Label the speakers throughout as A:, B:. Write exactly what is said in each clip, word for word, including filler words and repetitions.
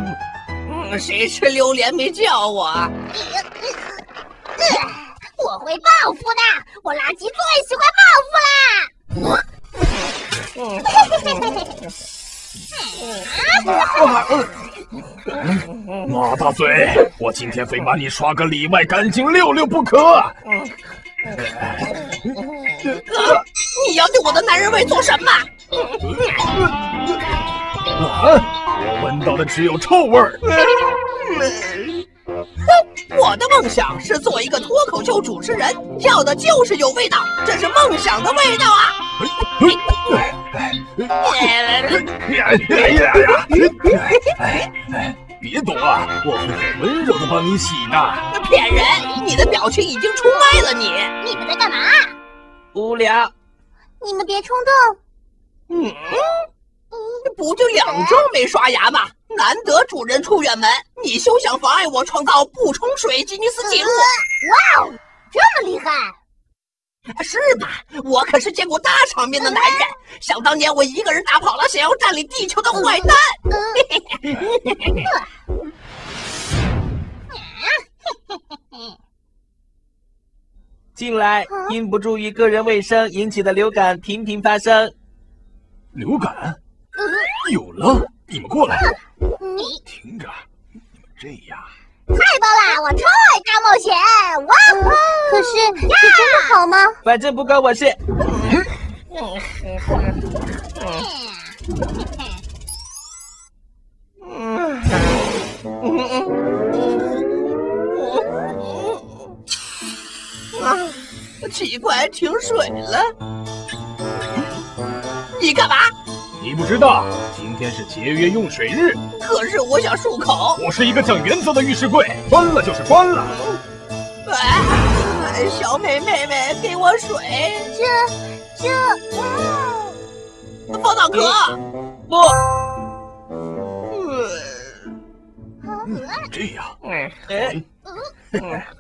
A: 嗯，谁吃榴莲没叫我？
B: 我会报复的，我垃圾最喜欢报复啦！
C: 马大嘴，我今天非把你刷个里外干净溜溜不可！
A: 你要对我的男人味做什么？
C: 我闻到的只有臭味儿。
A: 我的梦想是做一个脱口秀主持人，要的就是有味道，这是梦想的味道啊！
C: 别躲啊，我会很温柔的帮你洗的。
A: 骗人！你的表情已经出卖了你。
B: 你们在干嘛？
A: 无聊。
B: 你们别冲动。
A: 嗯，不就两周没刷牙吗？难得主人出远门，你休想妨碍我创造不冲水吉尼斯纪录！
B: 哇哦，这么厉害！
A: 是吧？我可是见过大场面的男人。想当年我一个人打跑了想要占领地球的坏蛋。
D: 近来因不注意个人卫生引起的流感频频发生。
C: 流感？有了！你们过来。听着，你们这样。
B: 太棒了！我超爱大冒险！哇！可是这真的好吗？
D: 反正不关我事。
A: 啊，奇怪，停水了。你干嘛？
C: 你不知道，今天是节约用水日。
A: 可是我想漱口。
C: 我是一个讲原则的浴室柜，关了就是关了。
A: 哎，小美妹妹，给我水。
B: 这这，
A: 嗯，方脑壳。
D: 不。
C: 嗯，这样。
D: 嗯。
B: 这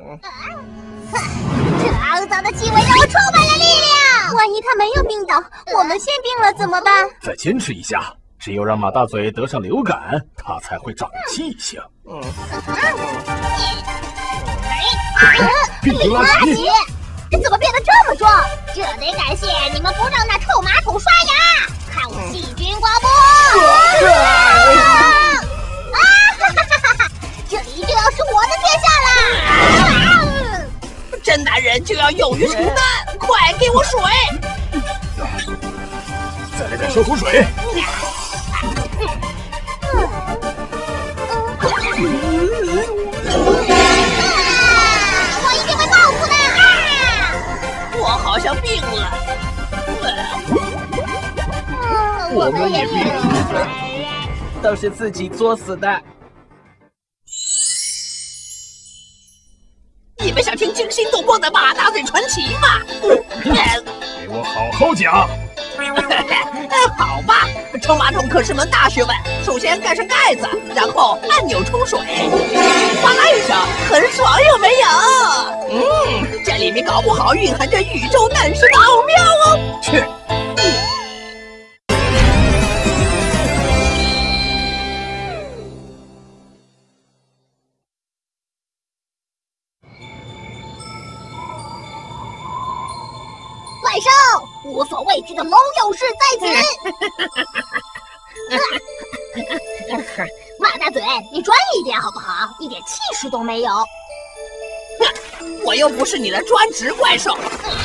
B: 肮脏的气味让我充满了力量。万一他没有病倒，我们先病了怎么办？
C: 再坚持一下，只有让马大嘴得上流感，他才会长气性。嗯。病毒拉
B: 稀，这怎么变得这么壮？这得感谢你们不让那臭马桶刷牙，看我细菌广播！啊！哈哈哈哈！这里就要是我的天下啦！
A: 真男人就要勇于承担，快给我水！
C: 再来点漱口水。
B: 我一定会报复的！
A: 我好像病了。
C: 我们也病了，
D: 都是自己作死的。
A: 你们想听惊心动魄的马大嘴传奇吗？
C: 给我好好讲。
A: 好吧，冲马桶可是门大学问。首先盖上盖子，然后按钮冲水，哗啦一声，很爽，有没有？嗯，这里面搞不好蕴含着宇宙诞生的奥妙哦。
C: 切。
B: 怪兽，无所畏惧的猛勇士在此！马大嘴，你专业一点好不好？一点气势都没有。
A: 我又不是你的专职怪兽。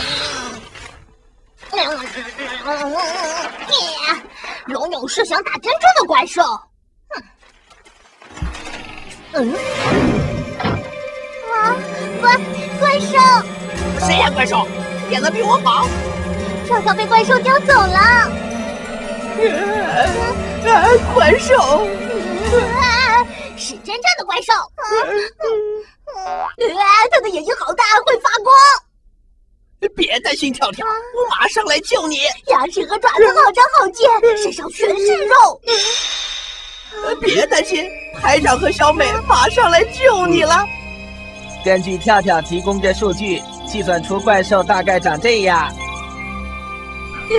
B: 龙勇士想打真正的怪兽。嗯。啊，怪怪兽！
A: 谁呀，怪兽？变得比我好，
B: 跳跳被怪兽叼走了。
A: 啊啊！怪兽，
B: 啊，是真正的怪兽。啊，他的眼睛好大，会发光。
A: 别担心，跳跳，我马上来救你。
B: 牙齿和爪子好长好尖，身上全是肉。
A: 别担心，排长和小美马上来救你了。
D: 根据跳跳提供的数据，计算出怪兽大概长这样。啊！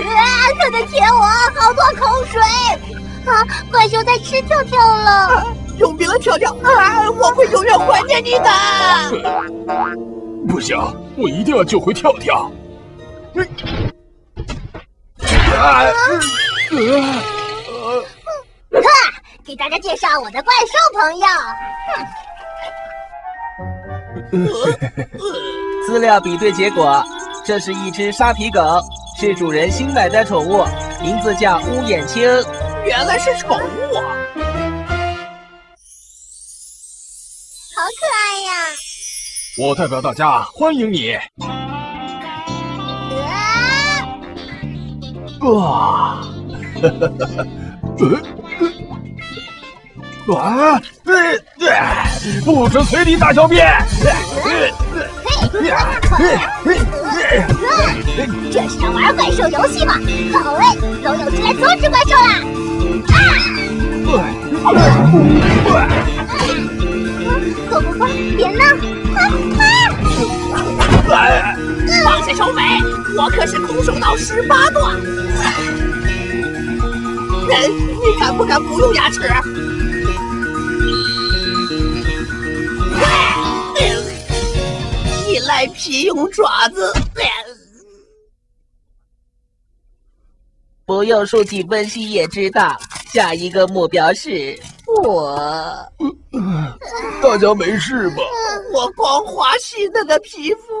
B: 他在舔我，好多口水！啊！怪兽在吃跳跳了。
A: 永别了，跳跳啊！我会永远怀念你的。
C: 不行，我一定要救回跳跳。
B: 啊！哈！给大家介绍我的怪兽朋友。
D: 资料比对结果，这是一只沙皮狗，是主人新买的宠物，名字叫乌眼青。
A: 原来是宠物啊！
B: 好可爱呀！
C: 我代表大家欢迎你。哇！呃，啊！呃，不准随地大小便！
B: 这是要玩怪兽游戏吗？好嘞，龙友进来阻止怪兽啦！啊！狗狗狗，别闹！
A: 放下手尾，我可是空手道十八段。你敢不敢不用牙齿？你赖皮用爪子。
D: 不用数据分析也知道，下一个目标是我。
C: 大家没事吧？
A: 我光滑细嫩的皮肤。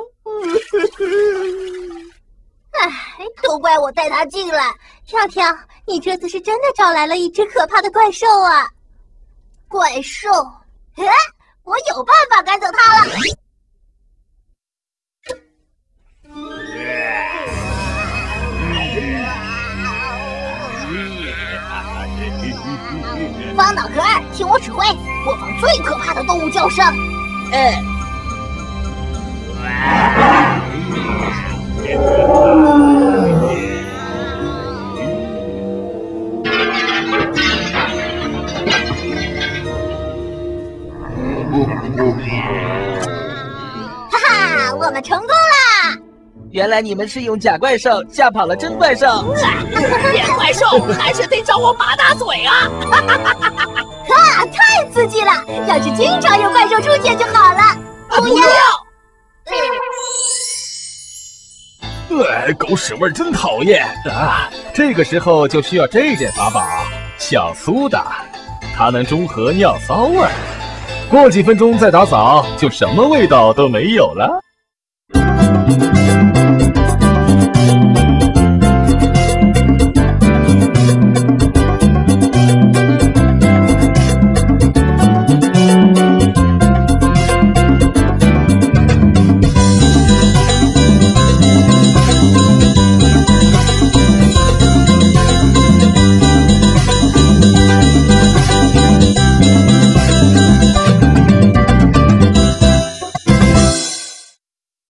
B: 唉，都怪我带他进来。跳跳，你这次是真的招来了一只可怕的怪兽啊！怪兽？哎，我有办法赶走它了。方脑壳二，听我指挥，播放最可怕的动物叫声。
A: 嗯。
B: 哈哈，我们成功啦！
D: 原来你们是用假怪兽吓跑了真怪兽。
A: 演怪兽还是得找我马大嘴啊！
B: 哈，太刺激了！要是经常有怪兽出现就好了。
A: 不要！
C: 对，狗屎味真讨厌啊！这个时候就需要这件法宝——小苏打，它能中和尿骚味儿。过几分钟再打扫，就什么味道都没有了。